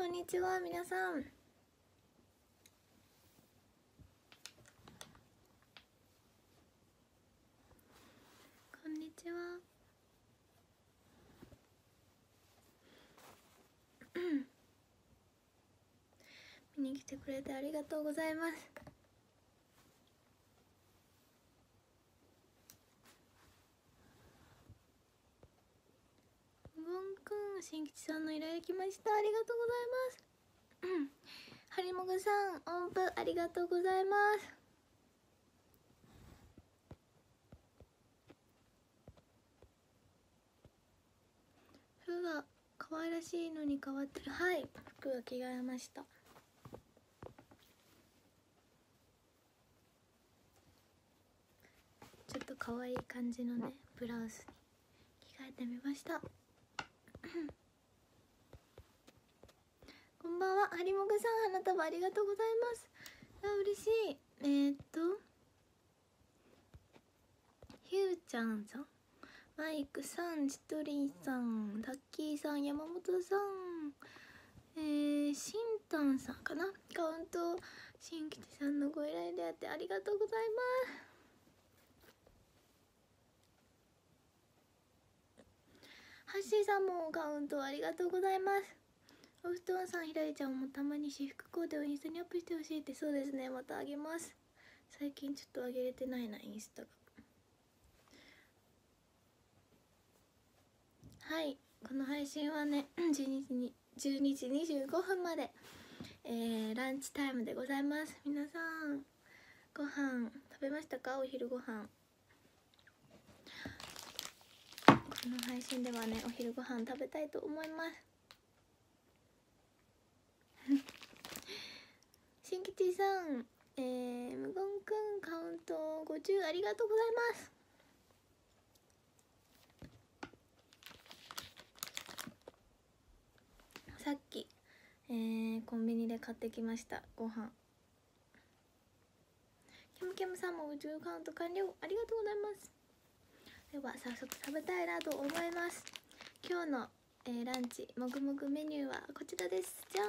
こんにちは皆さん。こんにちは。見に来てくれてありがとうございます。ゴンくん、新吉さんの依頼来ました。ありがとうございます。ハリモグさん、音符ありがとうございます。服が可愛らしいのに変わってる。はい、服が着替えました。ちょっと可愛い感じのねブラウスに着替えてみました。こんばんは、ハリモグさん、花束ありがとうございます。あ、嬉しい。ひゅうちゃんさん、マイクさん、チトリンさん、タッキーさん、山本さん、しんたんさんかな。カウント新吉さんのご依頼であってありがとうございます。ハッシーさんもカウントありがとうございます。お布団さん、ひらりちゃんもたまに私服コーデをインスタにアップしてほしいって。そうですね、またあげます。最近ちょっとあげれてないな、インスタが。はい、この配信はね12時25分まで、ランチタイムでございます。皆さんご飯食べましたか？お昼ご飯。この配信ではね、お昼ご飯食べたいと思います。新吉さん、無言くんカウント50ありがとうございます。さっき、コンビニで買ってきましたご飯。キムキムさんも50カウント完了ありがとうございます。では早速食べたいなと思います。今日の、ランチもぐもぐメニューはこちらです。じゃん。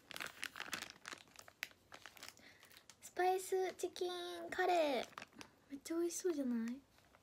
スパイスチキンカレー、めっちゃ美味しそうじゃない？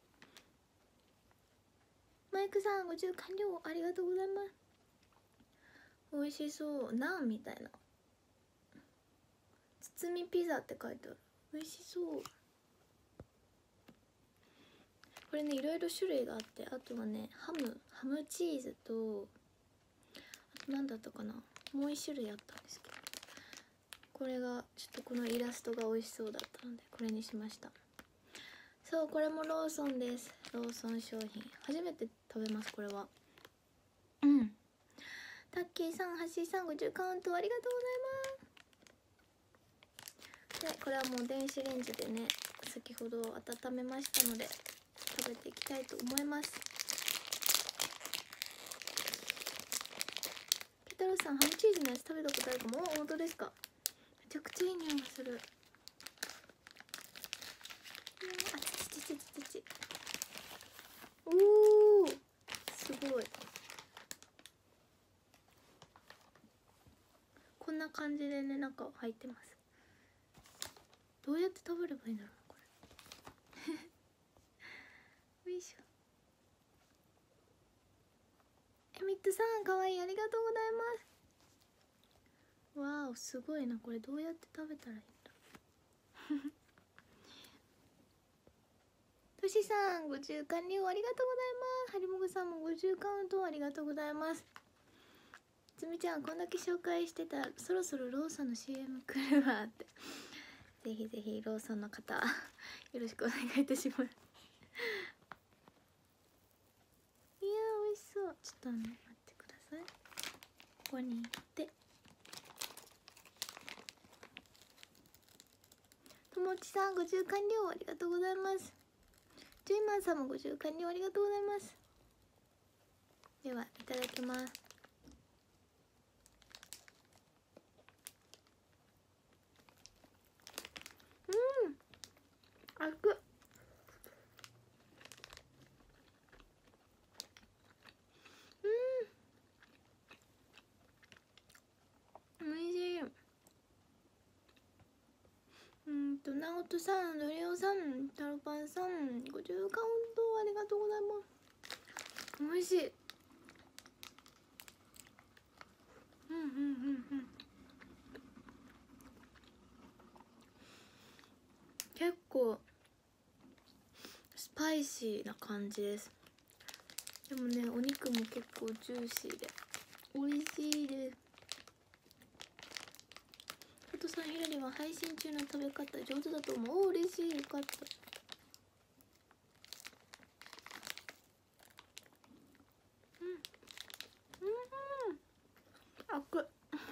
マイクさん50完了ありがとうございます。美味しそう。ナンみたいな、包みピザって書いてある。美味しそう。これね、いろいろ種類があって、あとはねハムチーズと、あと何だったかな、もう一種類あったんですけど、これがちょっとこのイラストが美味しそうだったのでこれにしました。そう、これもローソンです。ローソン商品、初めて食べますこれは。タッキーさん、ハッシーさん50カウントありがとうございます。で、これはもう電子レンジでね先ほど温めましたので食べていきたいと思います。ケタロスさん、ハムチーズのやつ食べたことあるかも。本当ですか？めちゃくちゃいい匂いがする。あ、ちおー、すごい。こんな感じでね中入ってます。どうやって食べればいいんだろうこれよいしょ。エミットさん、かわいい、ありがとうございます。わーお、すごいな。これどうやって食べたらいいんだトシさん50完了ありがとうございます。ハリモグさんも50カウントありがとうございます。つみちゃん、こんだけ紹介してたらそろそろローソンの CM 来るわって。ぜひぜひローソンの方よろしくお願いいたします。いやー、美味しそう。ちょっと待ってください。ここに行って、ともちさん50完了ありがとうございます。ジュイマンさんも50完了ありがとうございます。ではいただきます。熱く。 トさん、ドリオさん、タロパンさん、50カウントありがとうございます。美味しい。結構スパイシーな感じです。でもね、お肉も結構ジューシーで美味しいです。佐藤さん、ひらりは配信中の食べ方上手だと思う。嬉しい、よかった。あく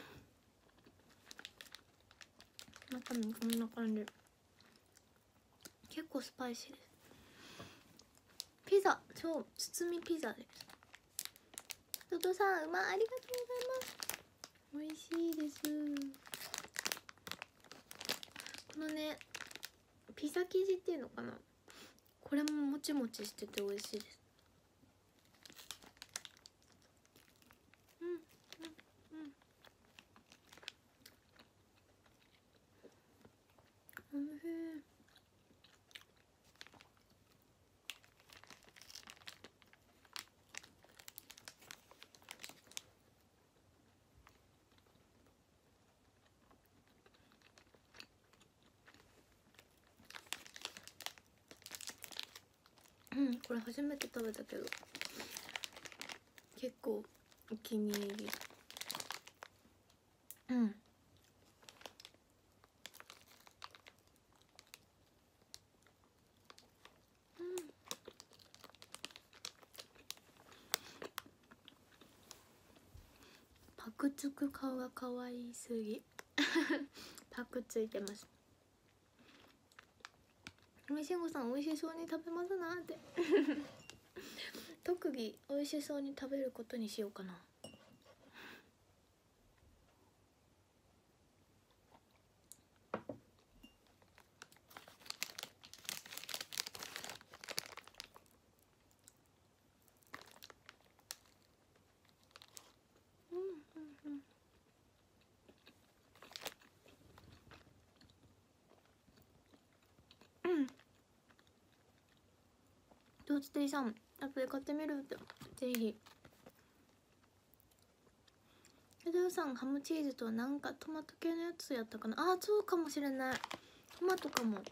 中身こんな感じ。結構スパイシーです。ピザ、超包みピザです。佐藤さん、ありがとうございます。美味しいです。このね、ピザ生地っていうのかな、これももちもちしてて美味しいです。おいしい。これ初めて食べたけど結構お気に入り。パクつく顔が可愛すぎパクついてます。しんごさん、美味しそうに食べますなって特技美味しそうに食べることにしようかな。トーチテリさん、後で買ってみるって。ぜひ。ヘドさん、ハムチーズとなんかトマト系のやつやったかな。あ、そうかもしれない。トマトかも。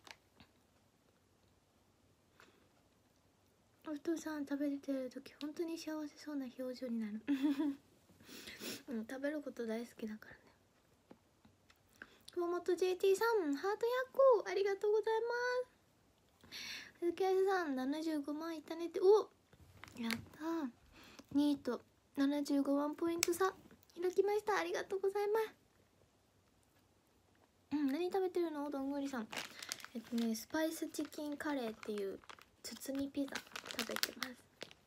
お父さん食べてる時本当に幸せそうな表情になる食べること大好きだからね。熊本 JT さん、ハート100個ありがとうございます。鈴木愛さん、75万いったねって。お、やったー。2位と75万ポイント差開きました。ありがとうございます。何食べてるの？どんぐりさん。スパイスチキンカレーっていう包みピザ食べてます。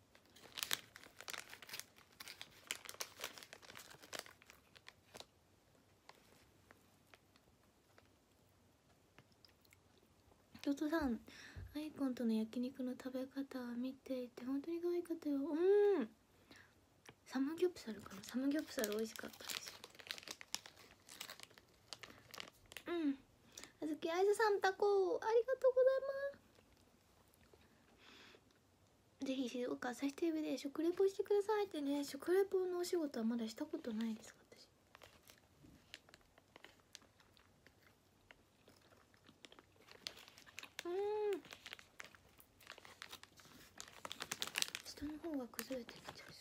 トトさん、アイコンとの焼肉の食べ方を見ていて本当に可愛かったよ。サムギョプサルかな。サムギョプサル美味しかったですよ。あずきあいずさん、タコありがとうございます。ぜひ静岡朝日テレビで食レポしてくださいってね。食レポのお仕事はまだしたことないです、私。下の方が崩れてきちゃいそう。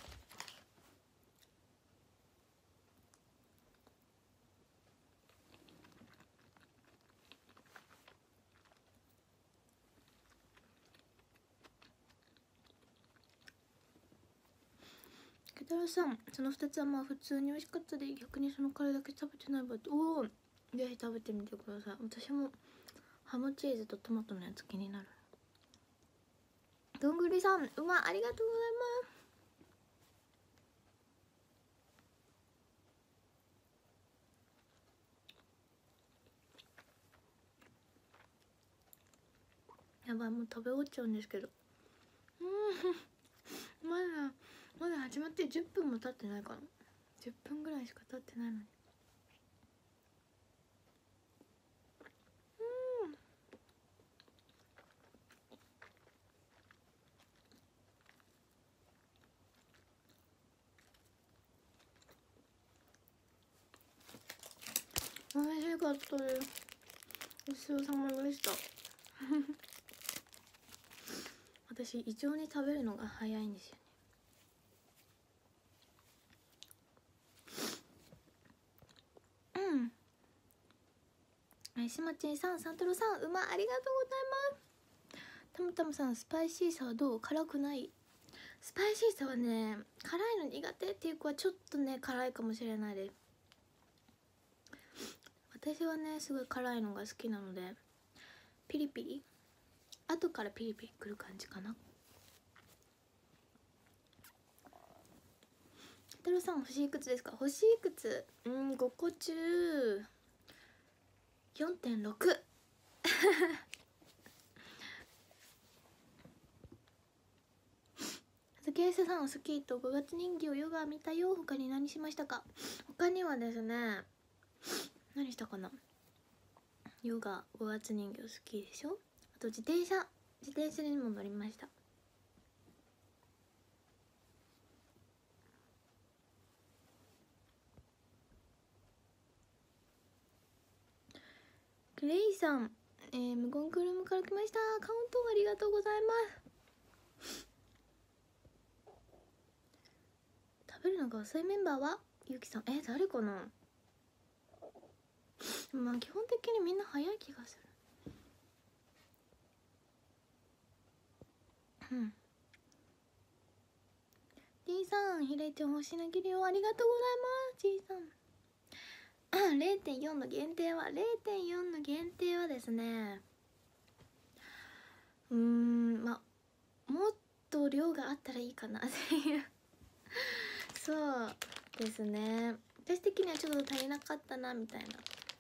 ケタロさん、その2つはまあ普通に美味しかったで、逆にそのカレーだけ食べてない場合、おお、ぜひ食べてみてください。私もハムチーズとトマトのやつ気になる。どんぐりさん、ありがとうございます。やばい、もう食べ終わっちゃうんですけどまだ始まって10分も経ってないかな。10分ぐらいしか経ってないのに。 かったです。ごちそうさまでした。私異常に食べるのが早いんですよね。しまちんさん、さんたろさん、うま、ありがとうございます。たむたむさん、スパイシーさはどう？辛くない？スパイシーさはね、辛いの苦手っていう子はちょっとね辛いかもしれないです。私はねすごい辛いのが好きなので、ピリピリ、後からピリピリくる感じかな。太郎さん、星いくつですか？星いくつ5個中 4.6。竹内さん、スキーと5月人形ヨガ見たよ。他に何しましたか？他にはですね、何したかな。ヨガ、5月人形好きでしょ。あと自転車にも乗りました。クレイさん、無言クルームから来ました。カウントありがとうございます。食べるのが遅いメンバーはゆうきさん。誰かな。まあ基本的にみんな早い気がする。T さん、ひらいちゃん星投げるよ。ありがとうございます。T さん。0.4 の限定はですね、まあもっと量があったらいいかなっていうそうですね、私的にはちょっと足りなかったなみたいな。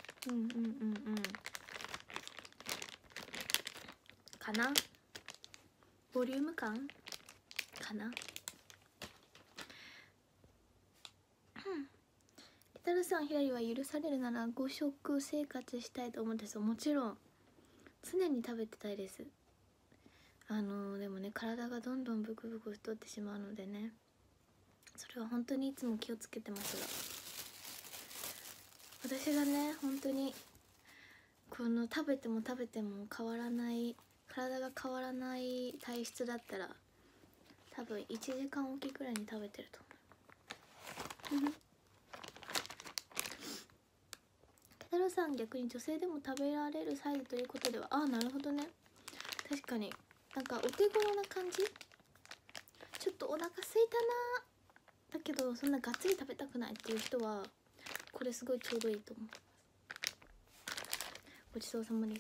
かな、ボリューム感かな。タルさん、ひらりは許されるなら5食生活したいと思うんです。もちろん常に食べてたいです。でもね、体がどんどんブクブク太ってしまうのでね、それは本当にいつも気をつけてますが、私がね本当にこの食べても変わらない、体が変わらない体質だったら多分1時間おきくらいに食べてると思う。ケタロさん、逆に女性でも食べられるサイズということでは。なるほどね。確かになんかお手頃な感じ。ちょっとお腹すいたなだけどそんながっつり食べたくないっていう人はこれすごいちょうどいいと思う。ごちそうさまでした。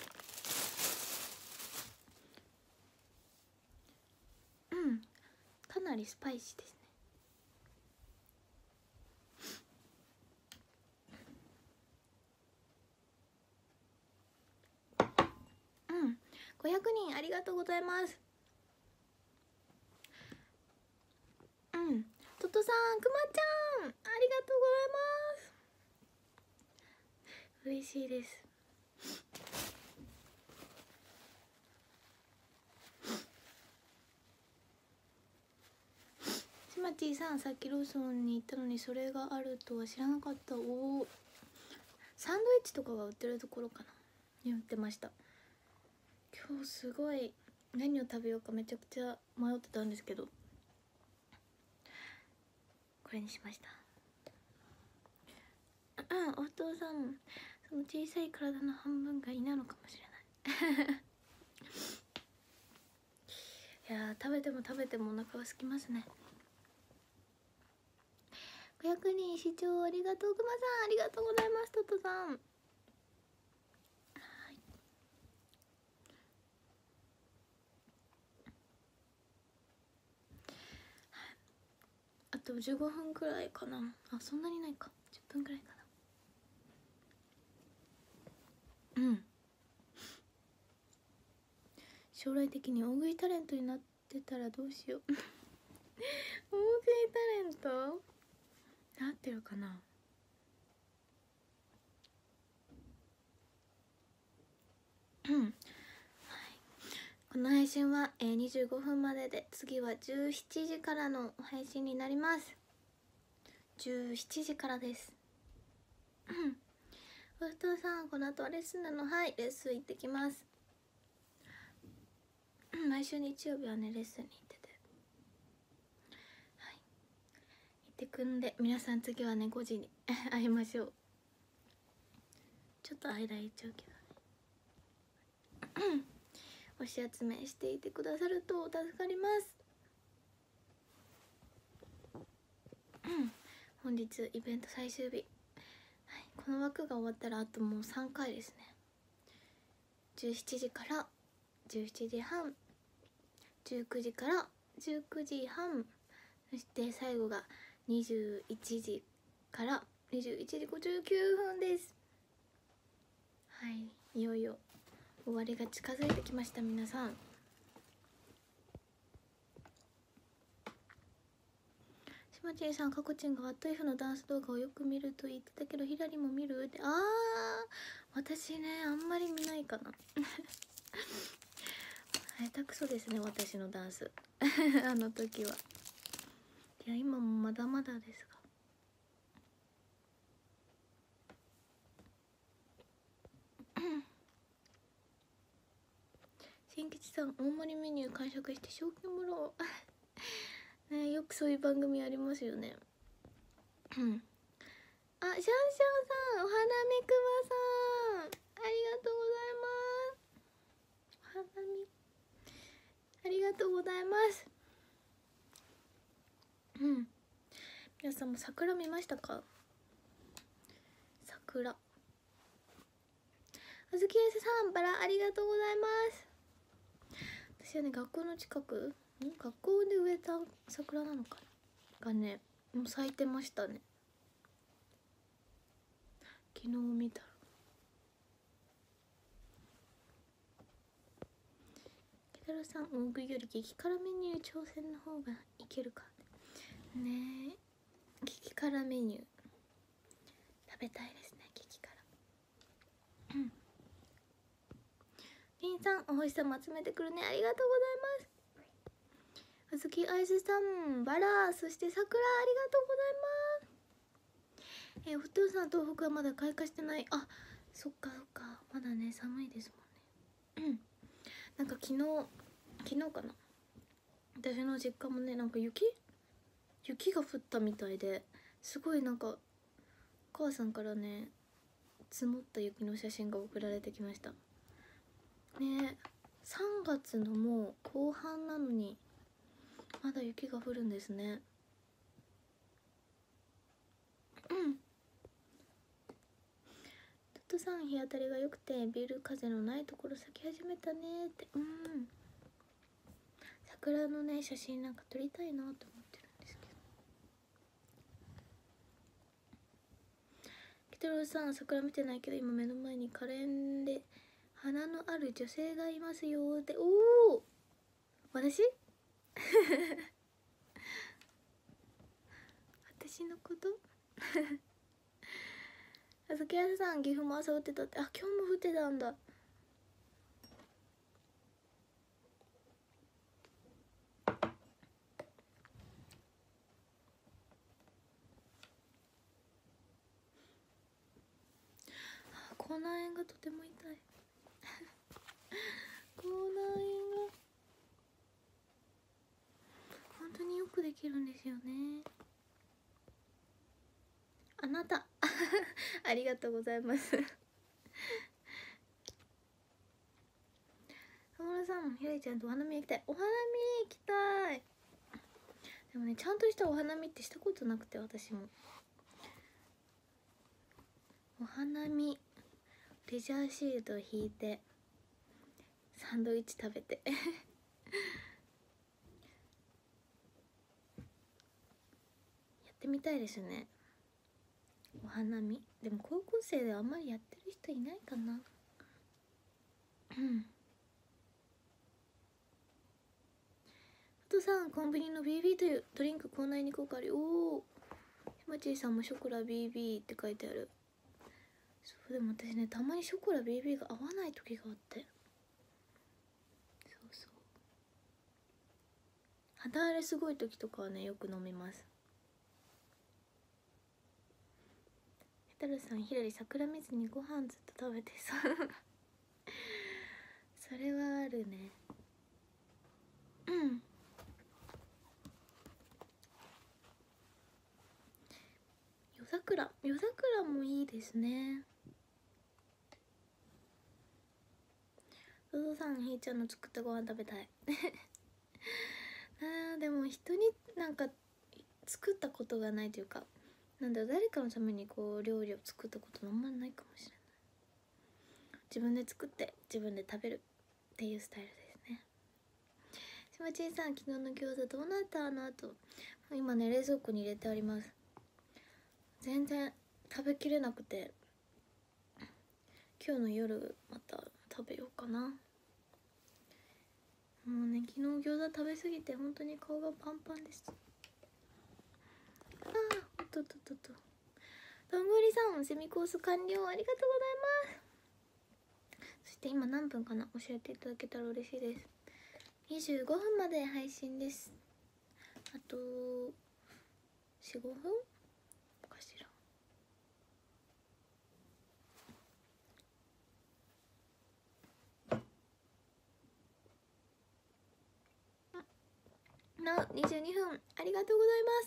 かなりスパイシーですね。500人ありがとうございます。トトさん、くまちゃん、ありがとうございます。嬉しいです。しまちーさん、さっきローソンに行ったのにそれがあるとは知らなかった。サンドイッチとかが売ってるところかなに売ってました。今日すごい何を食べようかめちゃくちゃ迷ってたんですけど、これにしました。お父さん、その小さい体の半分がいなのかもしれない。いやー、食べてもお腹が空きますね。500人視聴ありがとう。くまさん、ありがとうございます。トトさん、あと15分くらいかな。そんなにないか、10分くらいかな。将来的に大食いタレントになってたらどうしよう。大食いタレントなってるかな。この配信は25分までで、次は17時からの配信になります。17時からです。 ふとさん、この後はレッスンなの？はい、レッスン行ってきます。毎週日曜日はねレッスンに行ってて、はい、行ってくんで、皆さん次はね5時に会いましょう。ちょっと間空いちゃうけどね押し集めしていてくださると助かります。本日イベント最終日、はい、この枠が終わったらあともう3回ですね。17時から17時半、19時から19時半、そして最後が21時から21時59分です。はい、いよいよ終わりが近づいてきました。皆さん、しまちんさん、かこちんがワットイフのダンス動画をよく見ると言ってたけど、ひらりも見るって。私ね、あんまり見ないかな下手くそですね、私のダンスあの時は。いや、今もまだまだですが。新吉さん、大盛りメニュー完食して賞金もらおうね、よくそういう番組ありますよねあ、シャンシャンさん、お花見くまさん、ありがとうございます。お花見ありがとうございます。皆さんも桜見ましたか？桜。あずきえすさん、バラありがとうございます。私はね、学校の近く、学校で植えた桜なのかながね、もう咲いてましたね。昨日見たら。ケタロさん、大食いより激辛メニュー挑戦の方がいけるかね。激辛メニュー食べたいですね。激辛。りんさん、お星さんも集めてくるね、ありがとうございます。あずきアイスさん、バラ、そして桜、ありがとうございます。お父さん、東北はまだ開花してない。あ、そっかそっか、まだね、寒いですもんねなんか昨日かな、私の実家もね、なんか雪が降ったみたいで、すごいなんかお母さんからね、積もった雪の写真が送られてきましたね。3月のもう後半なのにまだ雪が降るんですね。トットさん、日当たりが良くてビル風のないところ咲き始めたねって。桜のね写真なんか撮りたいなと思ってるんですけど。キトロさん、桜見てないけど今目の前に可憐で花のある女性がいますよって。おお、私私のことあずきやさん、岐阜も朝降ってたって。あ、今日も降ってたんだ。口内炎がとても痛い口内炎が本当によくできるんですよね。あなたありがとうございます小室さん、ひらりちゃんとお花見行きたい。お花見行きたい。でもね、ちゃんとしたお花見ってしたことなくて、私もお花見、レジャーシートを引いてサンドイッチ食べてやってみたいですね、お花見。でも高校生であんまりやってる人いないかな。あとさん、コンビニの BB というドリンク校内に効果ある。おお、ひまちーさんもショコラ BB って書いてある。そう、でも私ね、たまにショコラ BB が合わない時があって、そうそう、肌荒れすごい時とかはね、よく飲みます。 太郎さん、ひらり桜水にご飯ずっと食べてそうそれはあるね。夜桜もいいですね。ロドさん、ひーちゃんの作ったご飯食べたいでも人になんか作ったことがないというか、なんだろう、誰かのためにこう料理を作ったことあんまないかもしれない。自分で作って自分で食べるっていうスタイルですね。しまちんさん、昨日の餃子どうなった？の後今ね、冷蔵庫に入れてあります。全然食べきれなくて、今日の夜また食べようかな。もうね、昨日餃子食べ過ぎて本当に顔がパンパンです。おっとっとっとっと。どんぐりさん、セミコース完了、ありがとうございます。そして今何分かな、教えていただけたら嬉しいです。25分まで配信です。あと 4,5 分かしら。なお22分、ありがとうございます。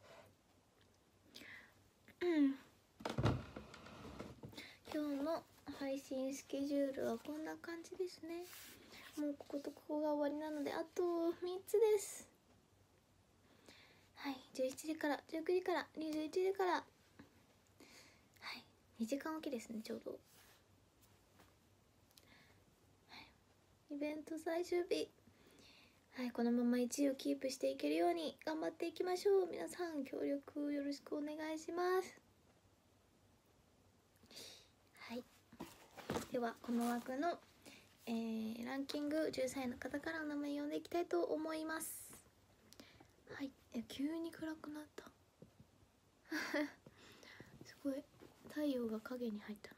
今日の配信スケジュールはこんな感じですね。もうこことここが終わりなので、あと3つです。はい、11時から19時から21時から、はい、2時間おきですね、ちょうど。はい、イベント最終日。はい、このまま1位をキープしていけるように頑張っていきましょう。皆さん協力よろしくお願いします。はい、ではこの枠の、ランキング13位の方からお名前読んでいきたいと思います。はい、急に暗くなったすごい、太陽が影に入った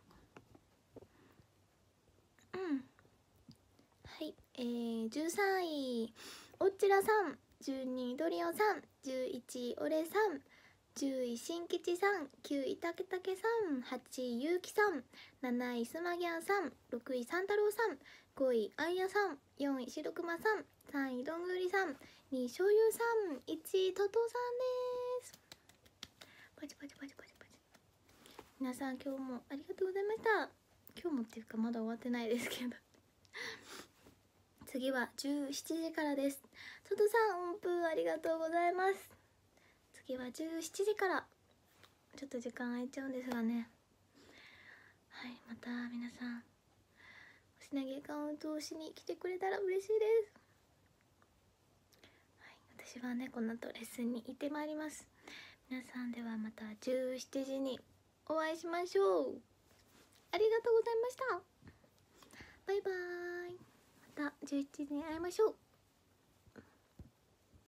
のかな。はい、13位おっちらさん、12位ドリオさん、11位オレさん、10位しんきちさん、9位たけたけさん、8位ゆうきさん、7位すまぎゃんさん、6位さんたろうさん、5位あいやさん、4位しろくまさん、3位どんぐりさん、2位しょうゆさん、1位ととさんです。パチパチパチパチパチ。皆さん今日もありがとうございました。今日もっていうかまだ終わってないですけど次は17時からです。トトさん、音符ありがとうございます。次は17時から。ちょっと時間空いちゃうんですがね。はい、また皆さん、お品毛カウントをしに来てくれたら嬉しいです。はい、私はね、この後レッスンに行ってまいります。皆さんではまた17時にお会いしましょう。ありがとうございました。バイバーイ。また11時に会いましょう。